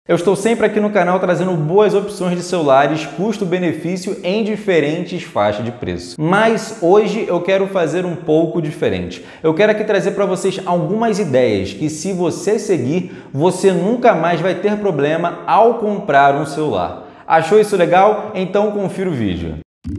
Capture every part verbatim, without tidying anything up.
Eu estou sempre aqui no canal trazendo boas opções de celulares, custo-benefício em diferentes faixas de preço. Mas hoje eu quero fazer um pouco diferente. Eu quero aqui trazer para vocês algumas ideias que, se você seguir, você nunca mais vai ter problema ao comprar um celular. Achou isso legal? Então confira o vídeo.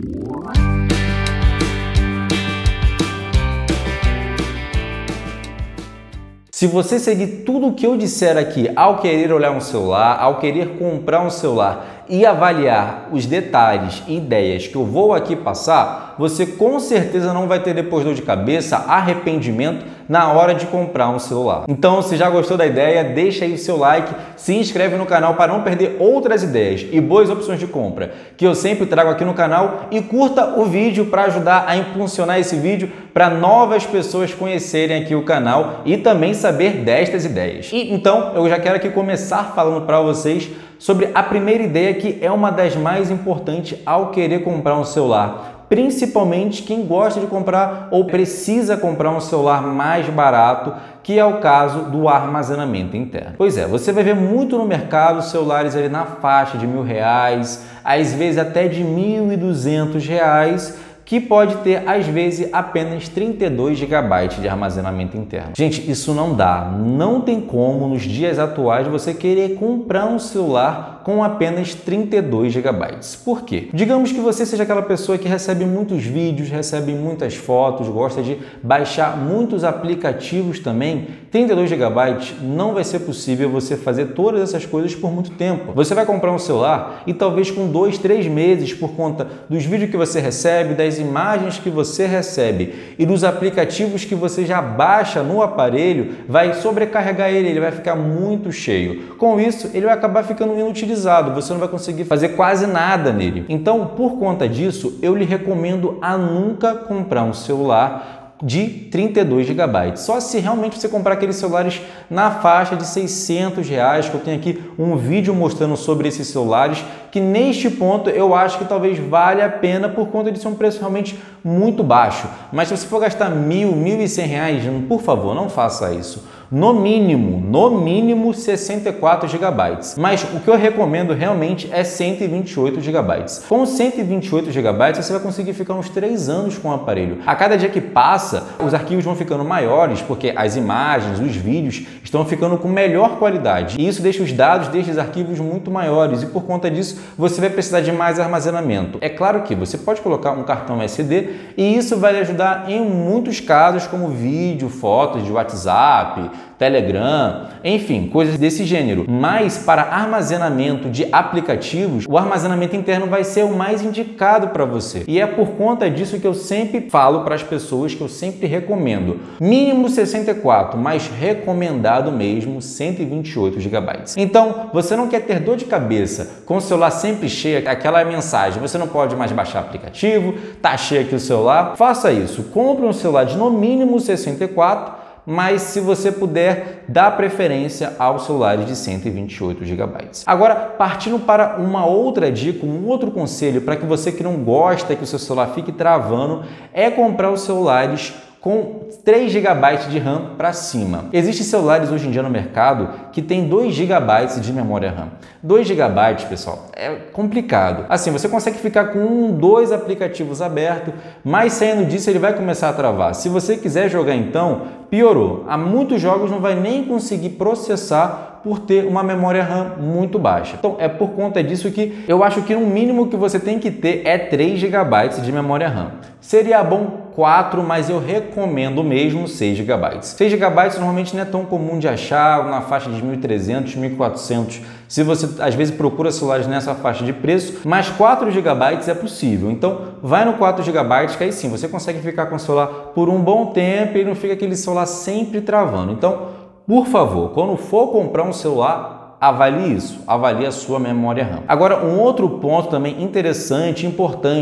Se você seguir tudo o que eu disser aqui ao querer olhar um celular, ao querer comprar um celular e avaliar os detalhes e ideias que eu vou aqui passar, você com certeza não vai ter depois dor de cabeça, arrependimento na hora de comprar um celular. Então, se já gostou da ideia, deixa aí o seu like, se inscreve no canal para não perder outras ideias e boas opções de compra que eu sempre trago aqui no canal, e curta o vídeo para ajudar a impulsionar esse vídeo para novas pessoas conhecerem aqui o canal e também saber destas ideias. E então, eu já quero aqui começar falando para vocês sobre a primeira ideia, que é uma das mais importantes ao querer comprar um celular, principalmente quem gosta de comprar ou precisa comprar um celular mais barato, que é o caso do armazenamento interno. Pois é, você vai ver muito no mercado celulares ali na faixa de mil reais, às vezes até de mil e duzentos reais, que pode ter, às vezes, apenas trinta e dois gigabytes de armazenamento interno. Gente, isso não dá. Não tem como, nos dias atuais, você querer comprar um celular com apenas trinta e dois gigabytes. Por quê? Digamos que você seja aquela pessoa que recebe muitos vídeos, recebe muitas fotos, gosta de baixar muitos aplicativos também. trinta e dois gigabytes não vai ser possível você fazer todas essas coisas por muito tempo. Você vai comprar um celular e talvez com dois, três meses, por conta dos vídeos que você recebe, das imagens que você recebe e dos aplicativos que você já baixa no aparelho, vai sobrecarregar ele, ele vai ficar muito cheio. Com isso, ele vai acabar ficando inutilizado, você não vai conseguir fazer quase nada nele. Então, por conta disso, eu lhe recomendo a nunca comprar um celular de trinta e dois gigabytes. Só se realmente você comprar aqueles celulares na faixa de seiscentos reais, que eu tenho aqui um vídeo mostrando sobre esses celulares, que neste ponto eu acho que talvez valha a pena por conta de ser um preço realmente muito baixo. Mas se você for gastar mil, mil e cem reais, por favor, não faça isso. No mínimo, no mínimo sessenta e quatro gigabytes. Mas o que eu recomendo realmente é cento e vinte e oito gigabytes. Com cento e vinte e oito gigabytes, você vai conseguir ficar uns três anos com o aparelho. A cada dia que passa, os arquivos vão ficando maiores, porque as imagens, os vídeos estão ficando com melhor qualidade. E isso deixa os dados destes arquivos muito maiores, e por conta disso, você vai precisar de mais armazenamento. É claro que você pode colocar um cartão S D, e isso vai lhe ajudar em muitos casos, como vídeo, fotos de WhatsApp, Telegram, enfim, coisas desse gênero. Mas para armazenamento de aplicativos, o armazenamento interno vai ser o mais indicado para você. E é por conta disso que eu sempre falo para as pessoas, que eu sempre recomendo mínimo sessenta e quatro, mas recomendado mesmo cento e vinte e oito gigabytes. Então, você não quer ter dor de cabeça com o celular sempre cheio, aquela mensagem, você não pode mais baixar aplicativo, tá cheio aqui o celular? Faça isso. Compre um celular de no mínimo sessenta e quatro, mas se você puder, dá preferência aos celulares de cento e vinte e oito gigabytes. Agora, partindo para uma outra dica, um outro conselho para que você que não gosta que o seu celular fique travando, é comprar os celulares com três gigabytes de RAM para cima. Existem celulares hoje em dia no mercado que tem dois gigabytes de memória RAM. dois gigabytes, pessoal, é complicado. Assim, você consegue ficar com um, dois aplicativos abertos, mas saindo disso ele vai começar a travar. Se você quiser jogar, então, piorou. Há muitos jogos não vai nem conseguir processar por ter uma memória RAM muito baixa. Então, é por conta disso que eu acho que no mínimo que você tem que ter é três gigabytes de memória RAM. Seria bom quatro, mas eu recomendo mesmo seis gigabytes. seis gigabytes normalmente não é tão comum de achar, na faixa de mil e trezentos, mil e quatrocentos, se você às vezes procura celulares nessa faixa de preço, mas quatro gigabytes é possível. Então, vai no quatro gigabytes, que aí sim, você consegue ficar com o celular por um bom tempo e não fica aquele celular sempre travando. Então, por favor, quando for comprar um celular, avalie isso, avalie a sua memória RAM. Agora, um outro ponto também interessante e importante,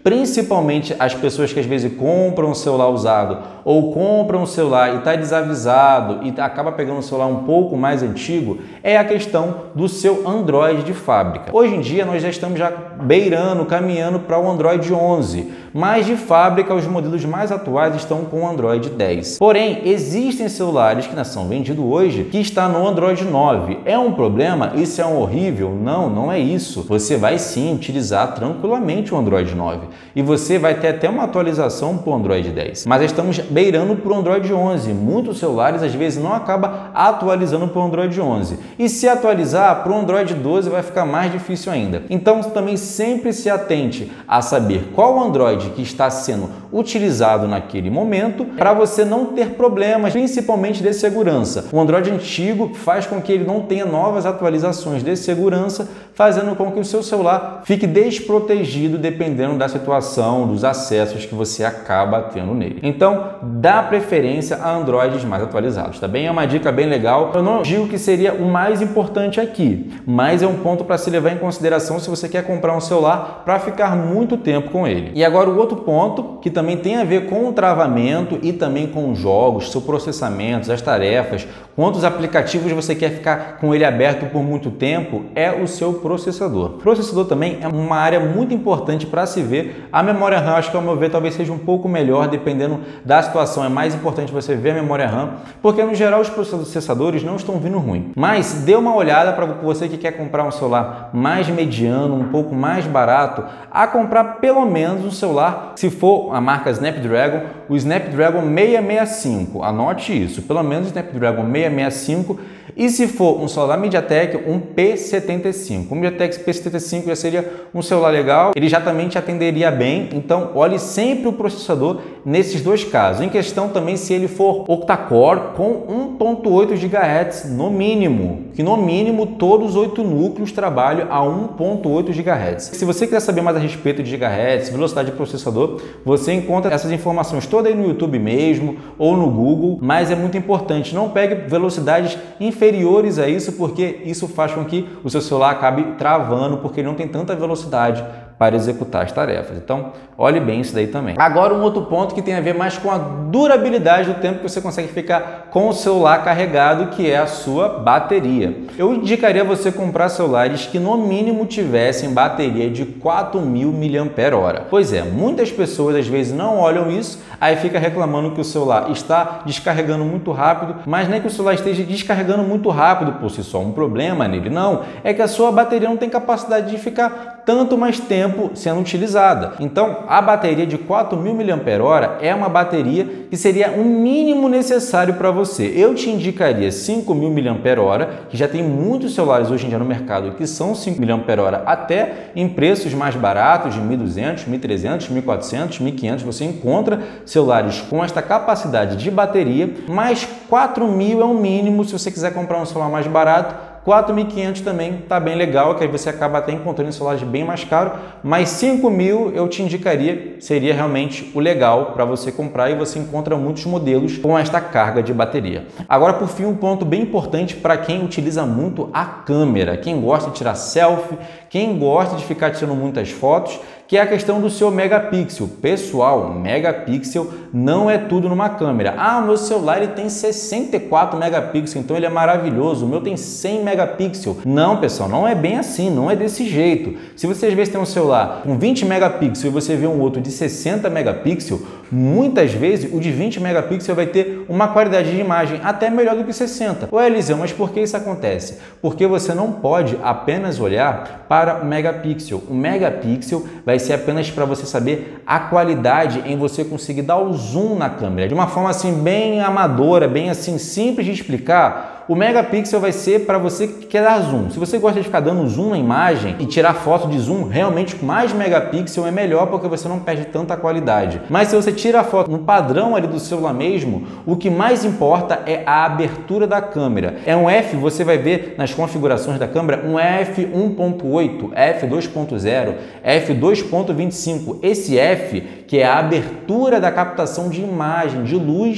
principalmente as pessoas que às vezes compram um celular usado ou compram um celular e está desavisado e acaba pegando um celular um pouco mais antigo, é a questão do seu Android de fábrica. Hoje em dia nós já estamos já beirando, caminhando para o Android onze, mas de fábrica os modelos mais atuais estão com o Android dez. Porém, existem celulares que são vendidos hoje que está no Android nove. É um problema? Isso é um horrível? Não, não é isso. Você vai sim utilizar tranquilamente o Android nove e você vai ter até uma atualização para o Android dez. Mas estamos beirando para o Android onze. Muitos celulares às vezes não acabam atualizando para o Android onze. E se atualizar para o Android doze vai ficar mais difícil ainda. Então também sempre se atente a saber qual Android que está sendo utilizado naquele momento para você não ter problemas, principalmente de segurança. O Android antigo faz com que ele não tenha novas atualizações de segurança, fazendo com que o seu celular fique desprotegido dependendo da situação, dos acessos que você acaba tendo nele. Então, dá preferência a Androids mais atualizados, tá bem? É uma dica bem legal. Eu não digo que seria o mais importante aqui, mas é um ponto para se levar em consideração se você quer comprar um celular para ficar muito tempo com ele. E agora o outro ponto, que também tem a ver com o travamento e também com os jogos, seu processamento, as tarefas, quantos aplicativos você quer ficar com ele aberto por muito tempo, é o seu processador. O processador também é uma área muito importante para se ver. A memória RAM, acho que ao meu ver, talvez seja um pouco melhor, dependendo da situação. É mais importante você ver a memória RAM, porque no geral os processadores não estão vindo ruim. Mas dê uma olhada para você que quer comprar um celular mais mediano, um pouco mais barato, a comprar pelo menos um celular, se for a marca Snapdragon, o Snapdragon seiscentos e sessenta e cinco. Anote isso, pelo menos o Snapdragon seiscentos e sessenta e cinco. E se for um celular MediaTek, um P setenta e cinco. O MediaTek P setenta e cinco já seria um celular legal, ele já também te atenderia bem, então olhe sempre o processador nesses dois casos. Em questão também se ele for octa-core com um ponto oito gigahertz no mínimo, que no mínimo todos os oito núcleos trabalham a um ponto oito gigahertz. Se você quiser saber mais a respeito de gigahertz, velocidade de processador, você encontra essas informações todas aí no YouTube mesmo ou no Google, mas é muito importante, não pegue velocidades inferiores a isso, porque isso faz com que o seu celular acabe travando, porque ele não tem tanta velocidade para executar as tarefas. Então, olhe bem isso daí também. Agora, um outro ponto que tem a ver mais com a durabilidade do tempo que você consegue ficar com o celular carregado, que é a sua bateria. Eu indicaria você comprar celulares que no mínimo tivessem bateria de quatro mil miliampères-hora. Pois é, muitas pessoas às vezes não olham isso, aí fica reclamando que o celular está descarregando muito rápido, mas não é que o celular esteja descarregando muito rápido por si só, um problema nele, não, é que a sua bateria não tem capacidade de ficar tanto mais tempo sendo utilizada. Então, a bateria de quatro mil miliampères-hora é uma bateria que seria o mínimo necessário para você. Eu te indicaria cinco mil miliampères-hora, que já tem muitos celulares hoje em dia no mercado que são cinco miliampères-hora, até em preços mais baratos, de mil e duzentos, mil e trezentos, mil e quatrocentos, mil e quinhentos, você encontra celulares com esta capacidade de bateria, mas quatro mil é o mínimo se você quiser comprar um celular mais barato. quatro mil e quinhentos também está bem legal, que aí você acaba até encontrando celulares bem mais caros, mas cinco mil eu te indicaria, seria realmente o legal para você comprar e você encontra muitos modelos com esta carga de bateria. Agora, por fim, um ponto bem importante para quem utiliza muito a câmera, quem gosta de tirar selfie, quem gosta de ficar tirando muitas fotos, que é a questão do seu megapixel. Pessoal, megapixel não é tudo numa câmera. Ah, o meu celular ele tem sessenta e quatro megapixels, então ele é maravilhoso. O meu tem cem megapixels. Não, pessoal, não é bem assim, não é desse jeito. Se você às vezes tem um celular com vinte megapixels e você vê um outro de sessenta megapixels, muitas vezes o de vinte megapixels vai ter uma qualidade de imagem até melhor do que sessenta. Ô Eliseu, mas por que isso acontece? Porque você não pode apenas olhar para o megapixel. O megapixel vai ser apenas para você saber a qualidade em você conseguir dar o zoom na câmera. De uma forma assim bem amadora, bem assim simples de explicar, o megapixel vai ser para você que quer dar zoom. Se você gosta de ficar dando zoom na imagem e tirar foto de zoom, realmente mais megapixel é melhor porque você não perde tanta qualidade. Mas se você tira a foto no padrão ali do celular mesmo, o que mais importa é a abertura da câmera. É um F, você vai ver nas configurações da câmera, um F um ponto oito, F dois ponto zero, F dois ponto vinte e cinco. Esse F, que é a abertura da captação de imagem, de luz,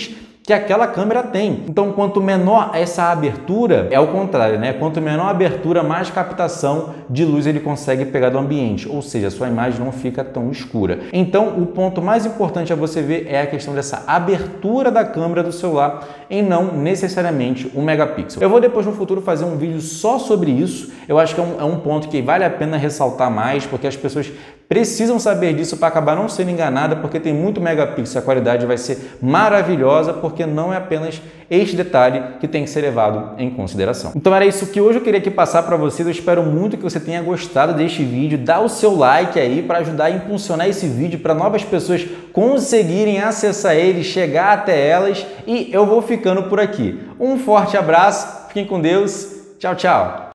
que aquela câmera tem. Então, quanto menor essa abertura, é o contrário, né? Quanto menor a abertura, mais captação de luz ele consegue pegar do ambiente, ou seja, a sua imagem não fica tão escura. Então, o ponto mais importante a você ver é a questão dessa abertura da câmera do celular e não necessariamente um megapixel. Eu vou depois no futuro fazer um vídeo só sobre isso. Eu acho que é um, é um ponto que vale a pena ressaltar mais, porque as pessoas precisam saber disso para acabar não sendo enganada, porque tem muito megapixel, a qualidade vai ser maravilhosa, porque não é apenas este detalhe que tem que ser levado em consideração. Então era isso que hoje eu queria aqui passar para vocês. Eu espero muito que você tenha gostado deste vídeo. Dá o seu like aí para ajudar a impulsionar esse vídeo para novas pessoas conseguirem acessar ele, chegar até elas, e eu vou ficando por aqui. Um forte abraço, fiquem com Deus, tchau, tchau!